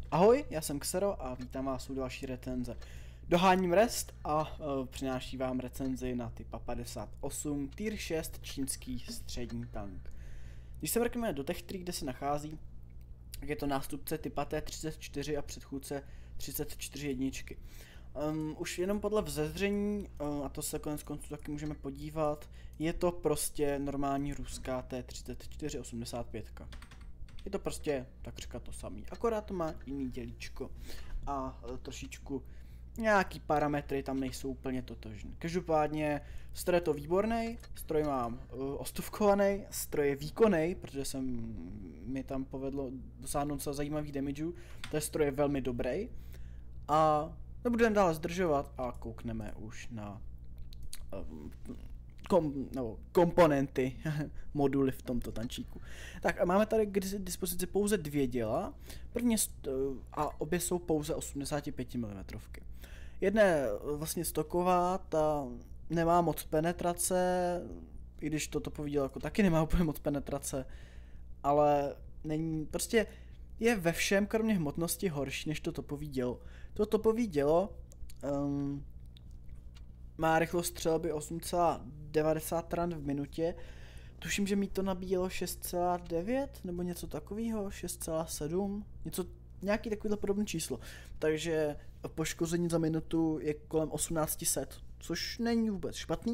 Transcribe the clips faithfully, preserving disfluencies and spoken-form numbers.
Ahoj, já jsem Xero a vítám vás u další recenze. Doháním Rest a uh, přináší vám recenzi na typa padesát osm Tier šest čínský střední tank. Když se vrkneme do Tech Tree, kde se nachází, tak je to nástupce typa T třicet čtyři a předchůdce třicet čtyři jedničky. Um, už jenom podle vzezření, uh, a to se konec konců taky můžeme podívat, je to prostě normální ruská T třicet čtyři osmdesát pět. Je to prostě takřka to samý, akorát to má jiný dělíčko a e, trošičku nějaký parametry tam nejsou úplně totožný. Každopádně stroj je to výborný, stroj mám e, ostuvkovaný, stroj je výkonný, protože jsem mi tam povedlo dosáhnout docela zajímavých damageů, ten stroj je velmi dobrý a nebudeme dále zdržovat a koukneme už na e, Kom, no, komponenty, moduly v tomto tančíku. Tak a máme tady k dispozici pouze dvě děla, první a obě jsou pouze osmdesát pět milimetrů. Jedna je vlastně stoková, ta nemá moc penetrace, i když to topový dělo jako taky nemá úplně moc penetrace, ale není, prostě je ve všem, kromě hmotnosti, horší než to topový dělo. To topový dělo um, má rychlost střelby osm celá devadesát ran v minutě. Tuším, že mi to nabíjelo šest celá devět nebo něco takového, šest celá sedm, něco, nějaký takovýhle podobné číslo. Takže poškození za minutu je kolem osmnáct set, což není vůbec špatný.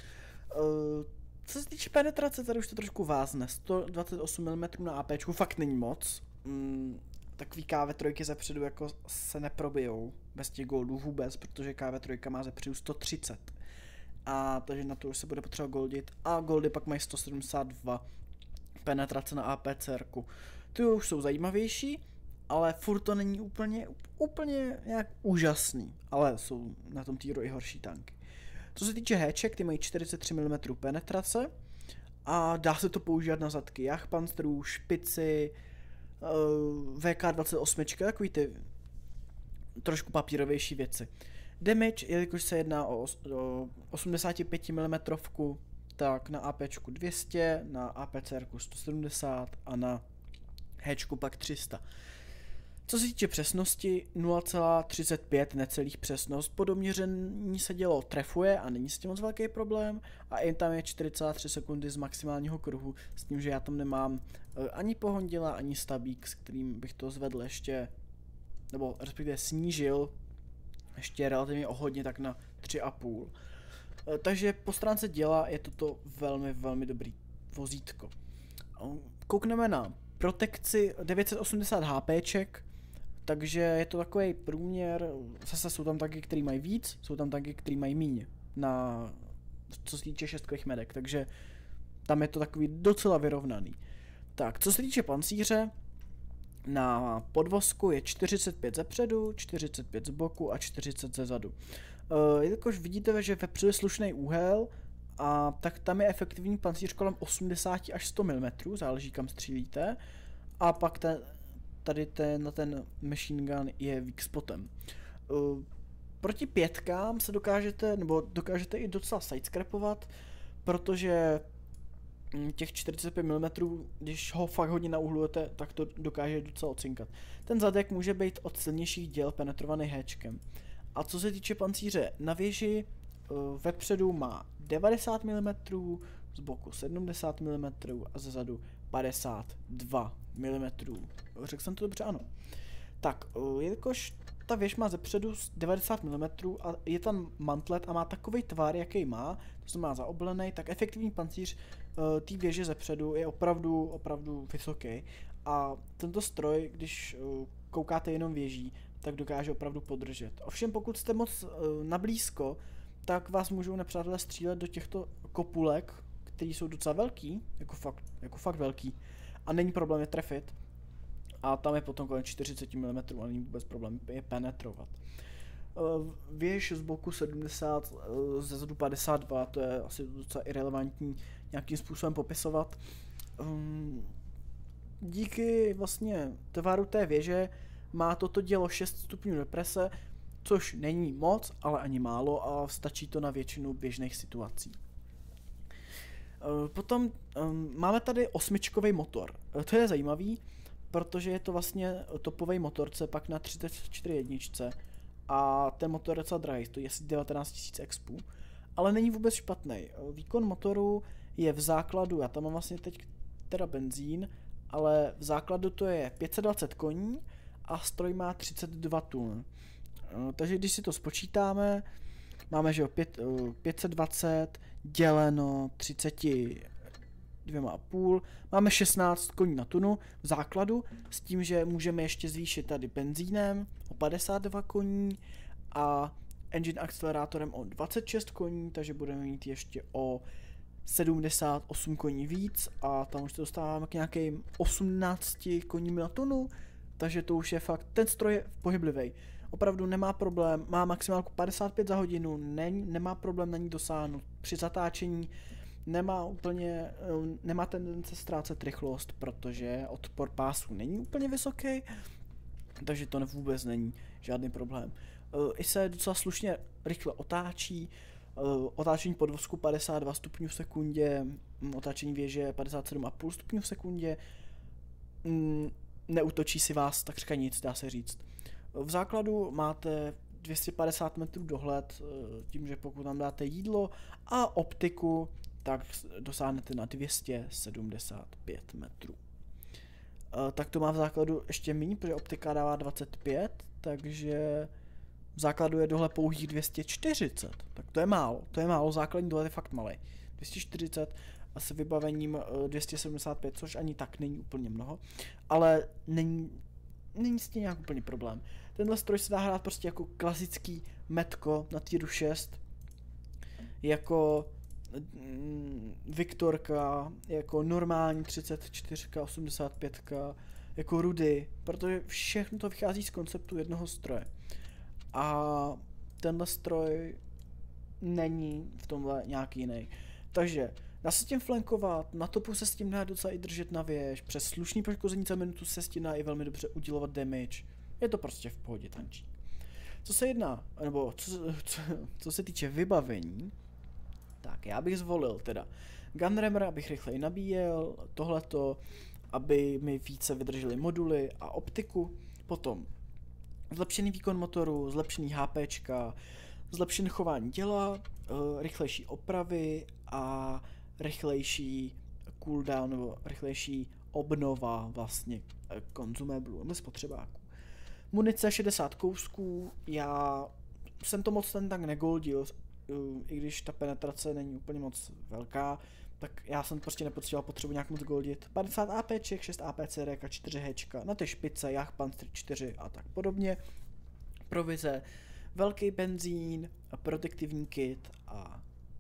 Co se týče penetrace, tady už to trošku vázne. sto dvacet osm milimetrů na APčku fakt není moc. Takový K V tři zepředu jako se neprobijou bez těch goldů vůbec, protože K V tři má zepředu sto třicet. A takže na to už se bude potřeba goldit. A goldy pak mají sto sedmdesát dva penetrace na APCRku. Ty už jsou zajímavější, ale furt to není úplně, úplně nějak úžasný. Ale jsou na tom týru i horší tanky. Co se týče héček, ty mají čtyřicet tři milimetrů penetrace a dá se to používat na zadky jachpanstrů, špici, V K dvacet osm, takový ty trošku papírovější věci. Damage, jelikož se jedná o, o osmdesát pět milimetrů, tak na APčku dvě stě, na APCRku sto sedmdesát a na Hčku pak tři sta. Co se týče přesnosti, nula celá třicet pět necelých přesnost, po doměření se dělo trefuje a není s tím moc velký problém a jen tam je čtyři celá tři sekundy z maximálního kruhu, s tím, že já tam nemám ani pohondila, ani stabík, s kterým bych to zvedl ještě, nebo respektive snížil ještě relativně o hodně, tak na tři a půl. Takže po stránce děla je toto velmi, velmi dobrý vozítko. Koukneme na protekci devět set osmdesát HPček, takže je to takový průměr, zase jsou tam tanky, který mají víc, jsou tam tanky, který mají míň, na, co se týče šestkových medek, takže tam je to takový docela vyrovnaný. Tak, co se týče pancíře, na podvozku je čtyřicet pět zepředu, čtyřicet pět z boku a čtyřicet ze zadu. Uh, jelikož vidíte, že vepředu je slušný úhel, a tak tam je efektivní pancíř kolem osmdesát až sto milimetrů, záleží kam střílíte. A pak ten, tady ten, na ten machine gun je weak spotem. Uh, proti pětkám se dokážete, nebo dokážete i docela sidescrapovat, protože těch čtyřicet pět milimetrů, když ho fakt hodně nauhlujete, tak to dokáže docela ocinkat. Ten zadek může být od silnějších děl penetrovaný héčkem. A co se týče pancíře na věži, vepředu má devadesát milimetrů, z boku sedmdesát milimetrů a ze zadu padesát dva milimetrů. Řekl jsem to dobře? Ano. Tak, jelikož ta věž má zepředu devadesát milimetrů a je tam mantlet a má takový tvar, jaký má, to znamená zaoblený, tak efektivní pancíř uh, té věže zepředu je opravdu, opravdu vysoký. A tento stroj, když uh, koukáte jenom věží, tak dokáže opravdu podržet. Ovšem pokud jste moc uh, nablízko, tak vás můžou nepřátelé střílet do těchto kopulek, které jsou docela velký, jako fakt, jako fakt velký, a není problém je trefit. A tam je potom kolem čtyřicet milimetrů a není vůbec problém je penetrovat. Věž z boku sedmdesát, ze zadu padesát dva, to je asi docela irelevantní nějakým způsobem popisovat. Díky vlastně tvaru té věže má toto dělo šest stupňů deprese, což není moc, ale ani málo a stačí to na většinu běžných situací. Potom máme tady osmičkový motor. To je zajímavý, protože je to vlastně topový motor, co je pak na třicet čtyři jedničce a ten motor je docela drahý, to je asi devatenáct tisíc expů, ale není vůbec špatný. Výkon motoru je v základu, já tam mám vlastně teď teda benzín, ale v základu to je pět set dvacet koní a stroj má třicet dva tun. Takže když si to spočítáme, máme, že jo, pět set dvacet děleno třicet dva a půl, máme šestnáct koní na tunu v základu, s tím, že můžeme ještě zvýšit tady benzínem o padesát dva koní a engine akcelerátorem o dvacet šest koní, takže budeme mít ještě o sedmdesát osm koní víc a tam už se dostáváme k nějakým osmnácti koním na tunu, takže to už je fakt, ten stroj je pohyblivý. Opravdu nemá problém, má maximálku padesát pět za hodinu, ne, nemá problém na ní dosáhnout. Při zatáčení nemá úplně, nemá tendence ztrácet rychlost, protože odpor pásu není úplně vysoký, takže to vůbec není žádný problém. I se docela slušně rychle otáčí, otáčení podvozku padesát dva stupňů v sekundě, otáčení věže padesát sedm a půl stupňů v sekundě, neutočí si vás takřka nic, dá se říct. V základu máte dvě stě padesát metrů dohled, tím, že pokud tam dáte jídlo a optiku, tak dosáhnete na dvě stě sedmdesát pět metrů. Tak to má v základu ještě méně, protože optika dává dvacet pět, takže v základu je dohled pouhých dvě stě čtyřicet, tak to je málo, to je málo, základní dohled je fakt malý. dvě stě čtyřicet a s vybavením dvě stě sedmdesát pět, což ani tak není úplně mnoho, ale není, není s tím nějak úplně problém. Tenhle stroj se dá hrát prostě jako klasický metko na týru šest, jako mm, Viktorka, jako normální třicet čtyři, osmdesát pět, jako Rudy, protože všechno to vychází z konceptu jednoho stroje. A tenhle stroj není v tomhle nějaký jiný. Takže dá se s tím flankovat, na topu se s tím dá docela i držet na věž, přes slušný poškození za minutu se s tím dá i velmi dobře udělovat damage. Je to prostě v pohodě tančí. Co se jedná, nebo co, co, co se týče vybavení, tak já bych zvolil teda Gunrammer, abych rychleji nabíjel, tohleto, aby mi více vydržely moduly a optiku, potom zlepšený výkon motoru, zlepšený HPčka, zlepšené chování těla, rychlejší opravy a rychlejší cooldown nebo rychlejší obnova vlastně konzumeblů nebo spotřebáků. Munice šedesát kousků, já jsem to moc ten tank negoldil, i když ta penetrace není úplně moc velká, tak já jsem prostě nepotřeboval potřebu nějak moc goldit. padesát APček, šest APCR a čtyři Hčka, na ty špice, Jagdpanzer čtyři a tak podobně. Provize, velký benzín, protektivní kit a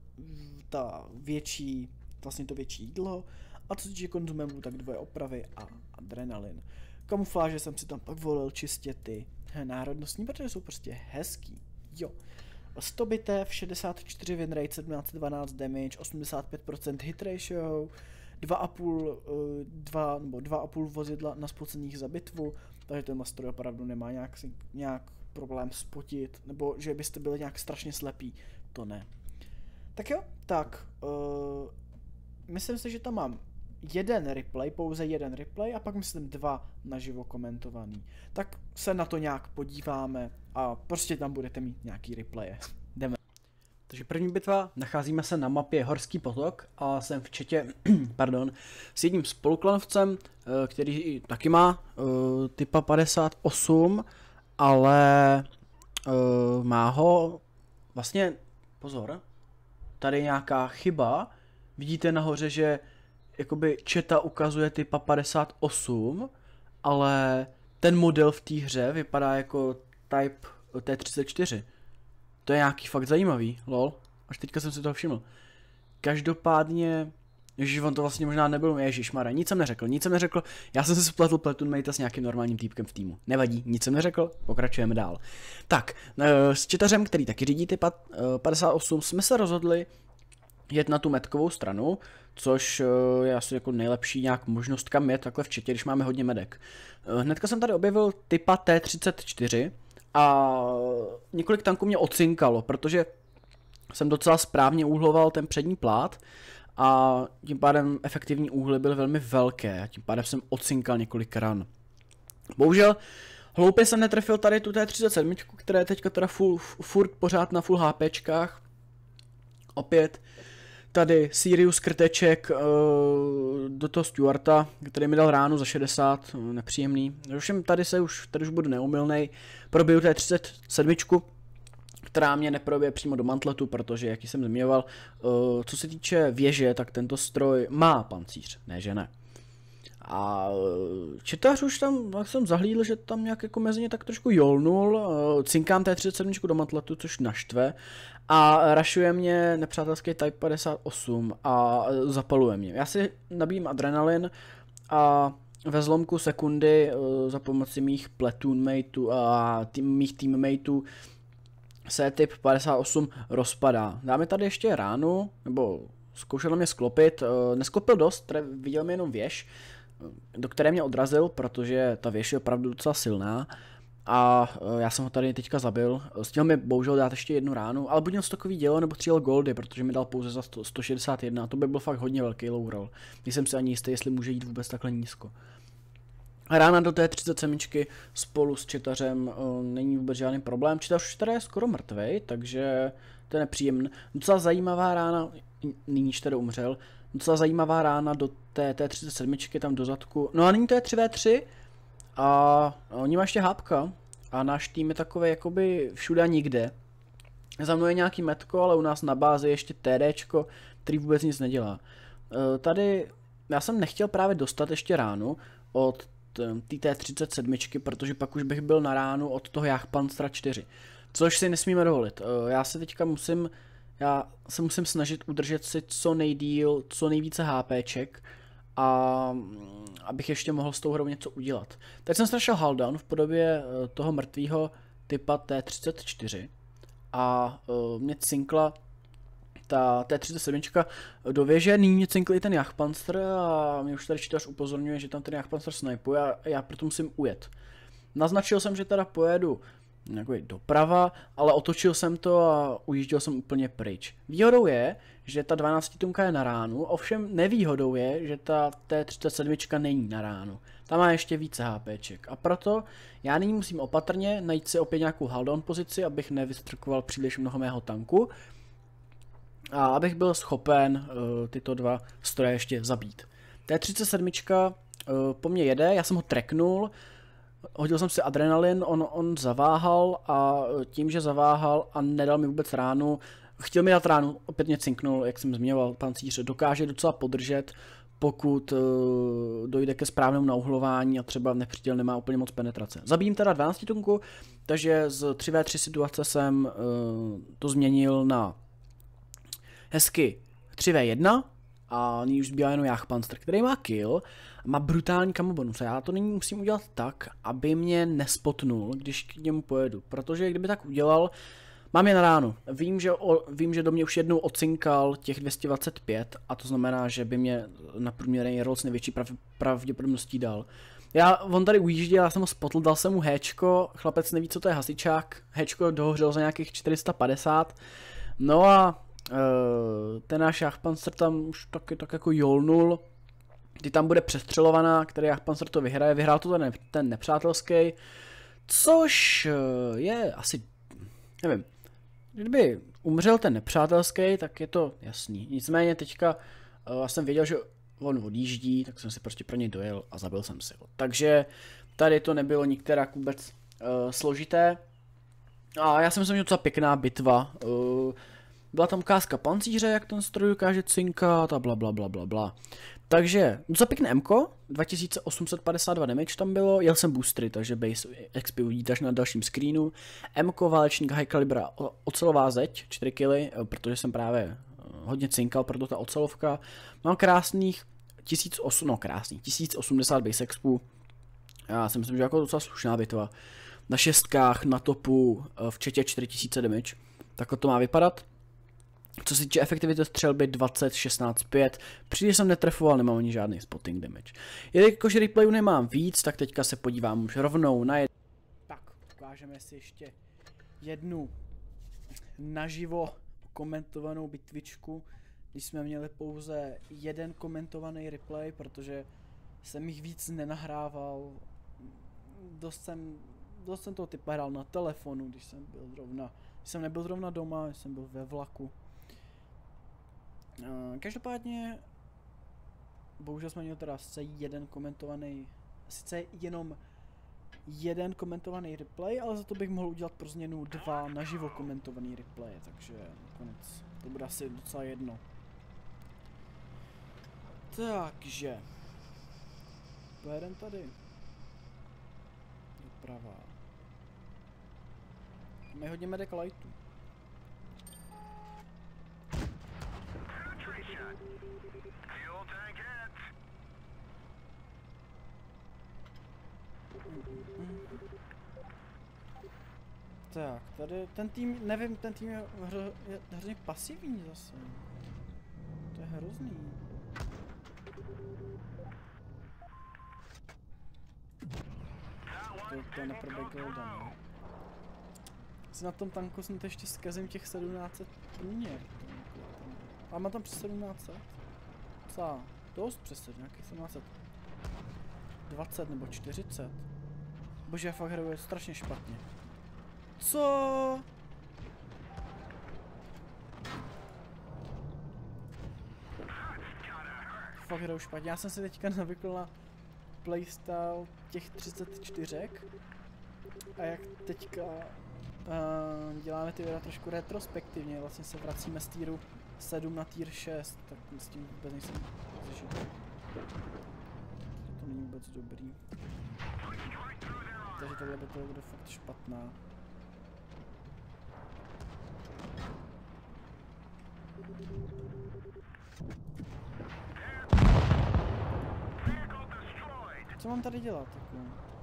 ta větší, vlastně to větší jídlo. A co se týče konzumeblů, tak dvoje opravy a adrenalin. Kamufláže jsem si tam pak volil čistě ty národnostní, protože jsou prostě hezký. Jo. sto bitev, šedesát čtyři win rate, sedmnáct dvanáct damage, osmdesát pět procent hit ratio, dva a půl, dva, nebo dva a půl vozidla na spocených za bitvu, takže ten stroj opravdu nemá nějak, nějak problém spotit, nebo že byste byli nějak strašně slepí, to ne. Tak jo, tak, uh, myslím si, že tam mám jeden replay, pouze jeden replay a pak myslím dva naživo komentovaný. Tak se na to nějak podíváme a prostě tam budete mít nějaký replaye. Jdeme. Takže první bitva, nacházíme se na mapě Horský potok a jsem v chatě, pardon, s jedním spoluklanovcem, který taky má uh, typa padesát osm, ale uh, má ho vlastně, pozor, tady nějaká chyba, vidíte nahoře, že jakoby chata ukazuje typa padesát osm, ale ten model v té hře vypadá jako Type T třicet čtyři. To je nějaký fakt zajímavý, lol, až teďka jsem si toho všiml. Každopádně, ježiš, on to vlastně možná nebyl, ježišmarja, nic jsem neřekl, nic jsem neřekl, já jsem si spletl Platunmate s nějakým normálním týpkem v týmu. Nevadí, nic jsem neřekl, pokračujeme dál. Tak, s četařem, který taky řídí typa padesát osm, jsme se rozhodli jet na tu metkovou stranu, což je asi jako nejlepší nějak možnost kam jet takhle v chatě, když máme hodně medek. Hnedka jsem tady objevil typa T třicet čtyři a několik tanků mě ocinkalo, protože jsem docela správně úhloval ten přední plát a tím pádem efektivní úhly byly velmi velké a tím pádem jsem ocinkal několik ran. Bohužel, hloupě jsem netrefil tady tu T třicet sedm, která je teďka teda full, furt pořád na full HPčkách. Opět tady Sirius krteček uh, do toho Stuarta, který mi dal ránu za šedesát, uh, nepříjemný. Ovšem tady se už, tady už budu neumylnej, probiju T třicet sedm, která mě neprobije přímo do mantletu, protože, jak jsem zmiňoval, uh, co se týče věže, tak tento stroj má pancíř, ne že ne. A četař už tam, jak jsem zahlídl, že tam nějak jako mezi ně tak trošku jolnul, cinkám T třicet sedm do mantletu, což naštve, a rašuje mě nepřátelský Type padesát osm a zapaluje mě. Já si nabíjím adrenalin a ve zlomku sekundy za pomocí mých platoonmateů a tým, mých teammateů se typ padesát osm rozpadá. Dáme tady ještě ránu, nebo zkoušel na mě sklopit, nesklopil dost, viděl mi jenom věž, do které mě odrazil, protože ta věž je opravdu docela silná a já jsem ho tady teďka zabil. Stihl mi bohužel dát ještě jednu ránu, ale buď měl stokový dělo nebo střílel goldy, protože mi dal pouze za sto šedesát jedna a to by byl fakt hodně velký low roll. Nejsem si ani jistý, jestli může jít vůbec takhle nízko. Rána do té třicet sedm spolu s četařem není vůbec žádný problém. Četař už tady je skoro mrtvej, takže to je nepříjemné. Docela zajímavá rána, nyní tady umřel. Docela zajímavá rána do té T třicet sedm, tam do zadku. No a nyní to je tři vé tři a oni má ještě hápka a náš tým je takový jakoby všude a nikde. Za mnou je nějaký metko, ale u nás na bázi ještě TDčko, který vůbec nic nedělá. Tady já jsem nechtěl právě dostat ještě ránu od té T třicet sedm, protože pak už bych byl na ránu od toho Jagdpanzera čtyři. Což si nesmíme dovolit. Já se teďka musím Já se musím snažit udržet si co nejdýl, co nejvíce HPček a abych ještě mohl s tou hrou něco udělat. Teď jsem snažil Haldown v podobě toho mrtvého typa T třicet čtyři a uh, mě cinkla ta T třicet sedm do věže, nyní mě cinkl i ten Jagdpanzer a mě už tady čítař upozorňuje, že tam ten Jagdpanzer snipuje a já proto musím ujet. Naznačil jsem, že teda pojedu jako doprava, ale otočil jsem to a ujížděl jsem úplně pryč. Výhodou je, že ta dvanáctitunka je na ránu, ovšem nevýhodou je, že ta T třicet sedm není na ránu. Ta má ještě více HPček a proto já nyní musím opatrně najít si opět nějakou hold-on pozici, abych nevystrkoval příliš mnoho mého tanku a abych byl schopen uh, tyto dva stroje ještě zabít. T třicet sedm uh, po mně jede, já jsem ho tracknul, hodil jsem si adrenalin, on, on zaváhal a tím, že zaváhal a nedal mi vůbec ránu, chtěl mi dát ránu, opět mě cinknul, jak jsem zmiňoval, pancíř dokáže docela podržet, pokud uh, dojde ke správnému nauhlování a třeba nepřítel nemá úplně moc penetrace. Zabijím teda dvanáctitunku, takže z tři vé tři situace jsem uh, to změnil na hezky tři vé jedna a nyní už zbývá jenom Jagdpanzer, který má kill a má brutální camo bonus. Já to nyní musím udělat tak, aby mě nespotnul, když k němu pojedu, protože kdyby tak udělal, mám je na ránu. Vím, že, o, vím, že do mě už jednou ocinkal těch dvě stě dvacet pět a to znamená, že by mě na průměrný roll s největší prav, pravděpodobností dal. Já, on tady ujížděl, já jsem ho spotl, dal jsem mu héčko, chlapec neví, co to je hasičák, héčko dohořel za nějakých čtyři sta padesát, no a Uh, ten náš Jagdpanzer tam už taky tak jako jolnul, ty tam bude přestřelovaná, který Jagdpanzer to vyhraje, vyhrál to ten, ten nepřátelský, což uh, je asi, nevím, kdyby umřel ten nepřátelský, tak je to jasný, nicméně teďka uh, já jsem věděl, že on odjíždí, tak jsem si prostě pro něj dojel a zabil jsem si ho, takže tady to nebylo nikterak vůbec uh, složité a já jsem si měl docela pěkná bitva. uh, Byla tam ukázka pancíře, jak ten stroj dokáže cinkat a bla bla bla bla bla. Takže docela pěkné emko, dva tisíce osm set padesát dva damage tam bylo, jel jsem boostery, takže base X P uvidíte až na dalším screenu. Emko, válečník high calibra, ocelová zeď, čtyři killy, protože jsem právě hodně cinkal, proto ta ocelovka. Mám krásných tisíc osm, no krásných, tisíc osmdesát base expů. Já si myslím, že jako docela slušná bitva. Na šestkách, na topu, včetně čtyři tisíce damage. Takhle to má vypadat. Co se týče efektivity střelby dvacet, šestnáct, pět, příliš jsem netrefoval, nemám ani žádný spotting damage. Jelikož replayu nemám víc, tak teďka se podívám už rovnou na jed... Tak, ukážeme si ještě jednu naživo komentovanou bitvičku, když jsme měli pouze jeden komentovaný replay, protože jsem jich víc nenahrával, dost jsem, dost jsem toho typa hrál na telefonu, když jsem byl zrovna, když jsem nebyl zrovna doma, když jsem byl ve vlaku. Uh, každopádně, bohužel jsme měli teda sice jeden komentovaný, sice jenom jeden komentovaný replay, ale za to bych mohl udělat pro změnu dva naživo komentovaný replay, takže nakonec to bude asi docela jedno. Takže pojedem tady doprava. Máme hodně medic lightů. Tak, tady ten tým, nevím, ten tým je, hro, je hrozně pasivní zase. To je hrozný. To, to je neproběh Golda, ne? Si na tom tanku jsem to ještě zkazím těch sedmnáct set průměr. A má tam přes sedmnáct set? Co? Dost přes nějakých sedmnáct set. dvacet nebo čtyřicet. Bože, já fakt hraju strašně špatně. Co? Fakt hraju špatně. Já jsem si teďka navykl na playstyle těch třicet čtyři. A jak teďka uh, děláme ty videa trošku retrospektivně, vlastně se vracíme z týru sedm na tier šest, tak s tím vůbec nejsem zažil. To není vůbec dobrý. Takže tohle by to bude fakt špatná. Co mám tady dělat? Jako?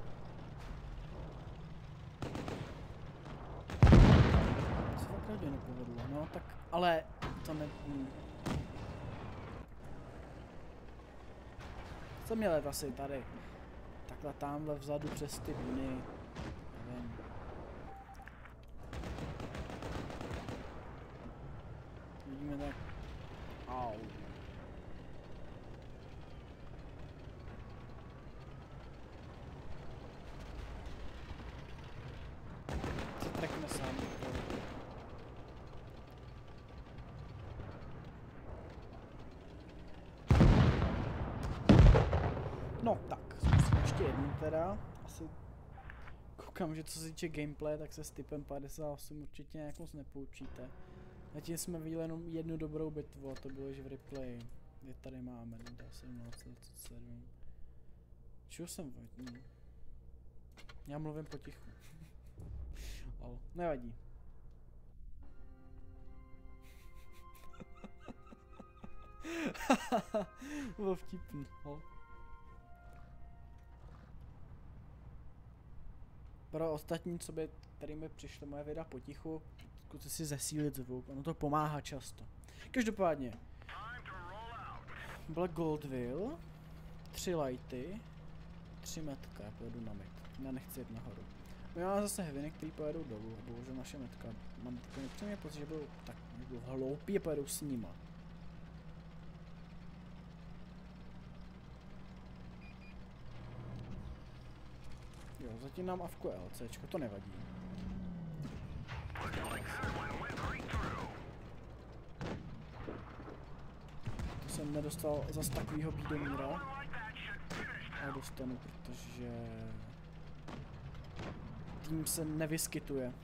Co fakt radě nepovedlo, no tak, ale to ne... Hm. Co měl let asi tady? Takhle tamhle vzadu přes ty buny. Nevím. Vidíme tak. Au. Se trekne sám. No tak, zkusím ještě jednu teda. Asi koukám, že co se týče gameplay, tak se s typem padesát osm určitě nějak moc nepoučíte. Zatím jsme viděli jenom jednu dobrou bitvu a to bylo, že v replay. Je tady máme, sedmnáct dvacet sedm. Čeho jsem hm. Já mluvím potichu. Ale nevadí. Bylo vtipný, ale. Pro ostatní, co by, kterým by přišly moje videa potichu, zkuste si zesílit zvuk, ono to pomáhá často. Každopádně, Black Goldville, tři lighty, tři metka, já pojedu na mid, já nechci jít nahoru. My máme zase heavy, který pojedou dolů, a bohužel naše metka, mám takový nepříjemný pocit, že byl tak byl hloupý a pojedou s nima. Jo, zatím nám avkuje LCčko, to nevadí. To jsem nedostal zas takovýho bídomíra. A dostanu, protože tým se nevyskytuje.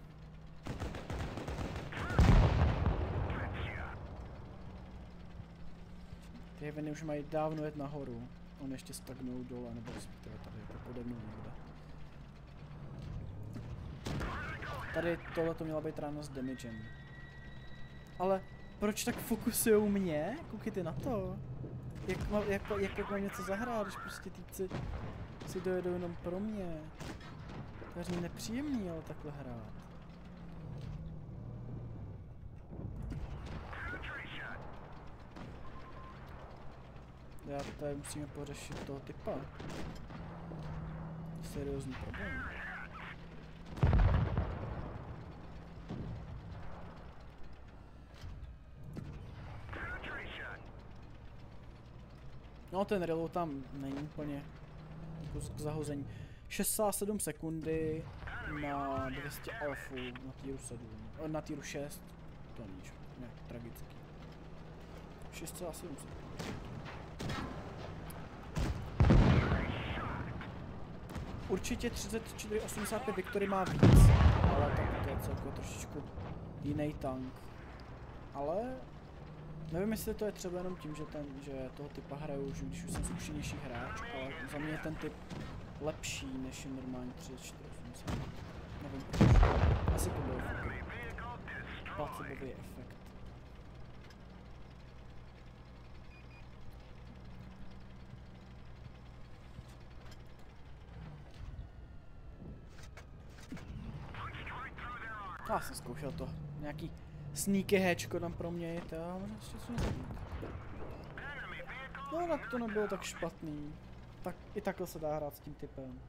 Ty heaveny už mají dávno jet nahoru. On ještě stagnují dole, nebo respektive tady je to pode mnou někde. Tady tohle to měla být ráno s damagem. Ale proč tak fokusujou mě? Koukejte na to. Jak, má, jak, jak, jak mám něco zahrát, když prostě týpci si dojedou jenom pro mě. To je hrozně nepříjemný, ale takhle hrát. Já tady musíme pořešit toho typa. Seriózní problém. No ten reload tam není úplně k zahození. šest celá sedm sekundy na dvě stě alfů na týru sedm, na týru šest, to není nic, nějak tragický. šest celá sedm sekundy. Určitě třicet čtyři osmdesát pět Victory má víc, ale tak to je celkově trošičku jiný tank. Ale nevím, jestli to je třeba jenom tím, že, ten, že toho typa hraju už, když už jsem zkušenější hráč, ale za mě je ten typ lepší než je normální třicet čtyři osmdesát. Nevím proč. Asi to byl placebový efekt. Já jsem zkoušel to. Nějaký sneaky hatchko tam pro mě je to, ale ještě co nezabít. No tak to nebylo tak špatný. Tak i takhle se dá hrát s tím typem.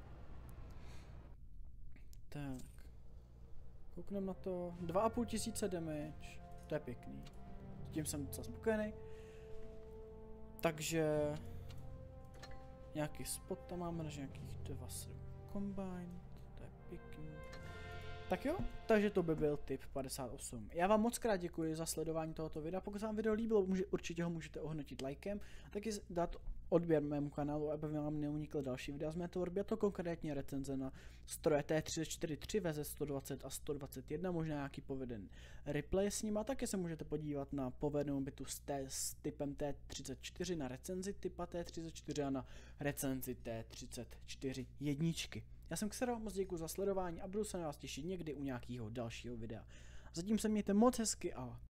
Tak. Koukneme na to. dva a půl tisíce damage. To je pěkný. S tím jsem docela spokojený. Takže... Nějaký spot tam máme, než nějakých dva combined. To je pěkný. Tak jo, takže to by byl tip padesát osm. Já vám moc krát děkuji za sledování tohoto videa. Pokud se vám video líbilo, může, určitě ho můžete ohodnotit lajkem. Taky dát odběr mému kanálu, aby vám neunikly další videa z mé tvorby. A to konkrétně recenze na stroje T tři čtyři tři, V Z sto dvacet a sto dvacet jedna, možná nějaký poveden replay s ním. A taky se můžete podívat na povedenou bitu s, T, s typem T třicet čtyři, na recenzi typa T třicet čtyři a na recenzi T třicet čtyři jedničky. Já jsem Xero, moc děkuji za sledování a budu se na vás těšit někdy u nějakého dalšího videa. Zatím se mějte moc hezky a